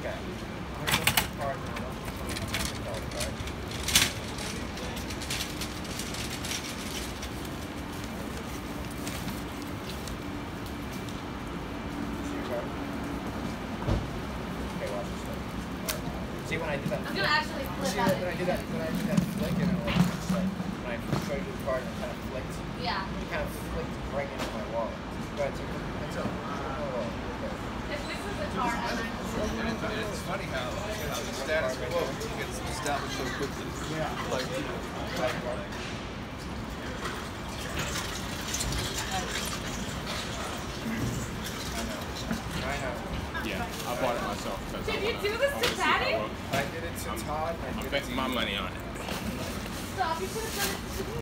Okay. I'm going to put the card now. See when I did that? I'm gonna actually flip out. When I did that flick, and it was like when I showed you the card and it kind of flicked. Yeah. It kind of flicked right into my wallet. Go ahead, take it. If this is a card, it's funny how the status quo gets established so quickly. Yeah. Like, I know. Yeah, I bought it myself. did you do this to Patty? I did it to Todd. I'm betting my money on it. Stop, you should have done it to me.